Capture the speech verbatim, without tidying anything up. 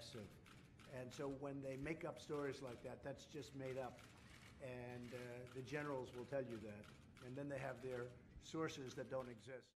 aggressive. And so when they make up stories like that, that's just made up. And uh, the generals will tell you that. And then they have their sources that don't exist.